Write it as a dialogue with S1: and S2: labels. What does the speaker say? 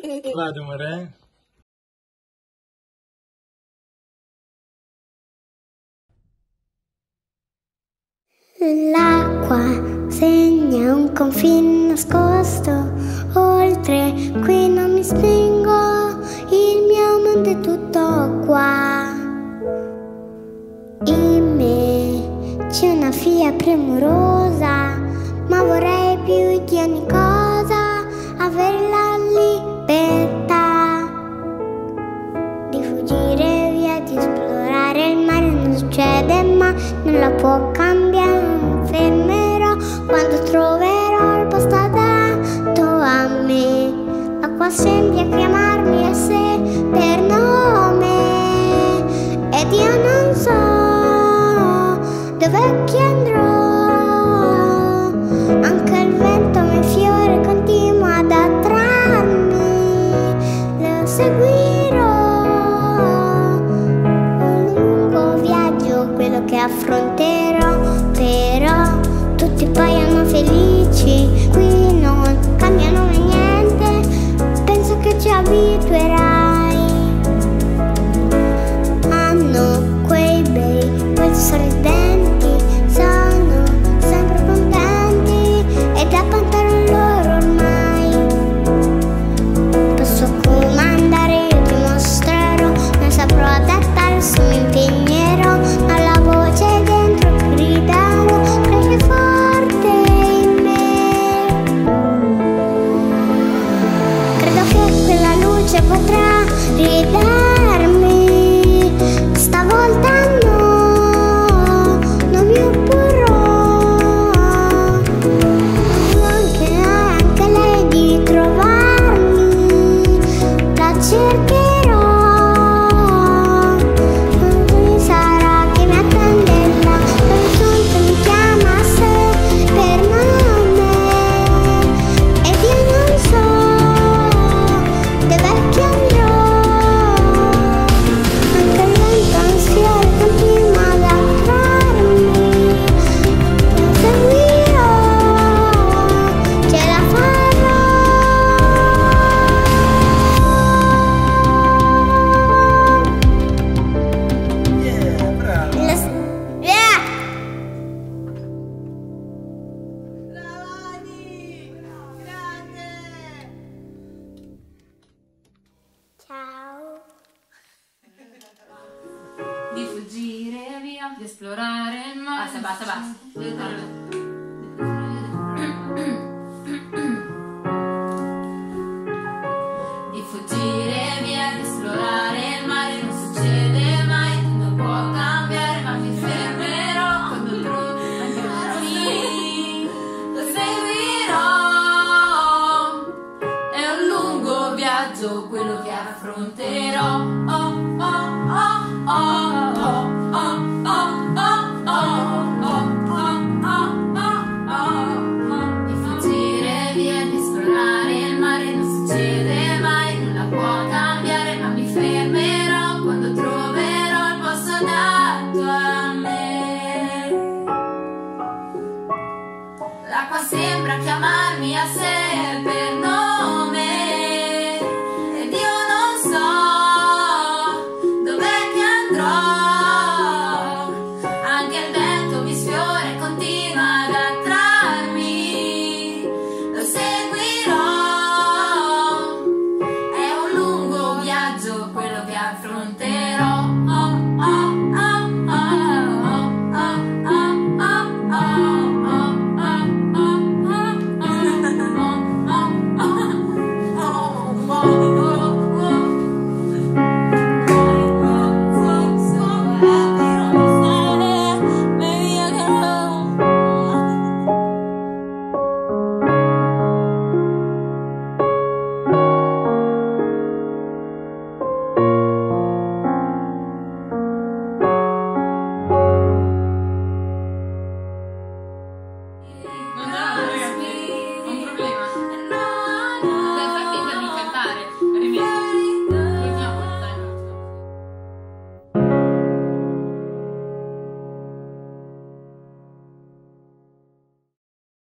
S1: Vado, amore.
S2: L'acqua segna un confine nascosto, oltre qui non mi spingo, il mio mondo è tutto qua. In me c'è una figlia premurosa, ma vorrei più di ogni cosa avere la libertà di fuggire via, di esplorare il mare. Non succede ma non la può cambiare, mi fermerò quando troverò il posto adatto a me. L'acqua sembra chiamarmi a sé per nome ed io non so dove che andrò. Anche il vento mi fiore continua ad attrarmi, lo seguirò. Un lungo viaggio quello che affronterò, però tutti paiono felici, qui non cambiano mai niente, penso che ci abituerai. Hanno quei bei volti sorridenti, sono sempre contenti ed appuntano loro ormai. Posso comandare, io ti mostrerò, non saprò adattarsi, mi impegnerò, alla voce dentro griderò, cresce forte in me. Credo che quella luce potrà ridarmi, stavolta no, non mi opporrò. Anche lei di trovarmi, la cercherò. Non ci sarà che mi attenderà, l'orizzonte mi chiama a sé per nome ed io non so dove che andrò. Anche il vento ansioso continua ad attrarmi, lo seguirò, ce la farò.
S1: Bravo.
S2: Yeah! Ciao.
S3: Di fuggire via, di esplorare il mare. Basta. Di fuggire via, di esplorare il mare, non succede mai, non può cambiare, ma mi fermerò quando troverò. Lo seguirò. È un lungo viaggio quello che affronterò. Di fuggire via, di esplorare il mare, non succede mai, non la può cambiare, ma mi fermerò quando troverò il posto adatto a me. L'acqua sembra chiamarmi a sé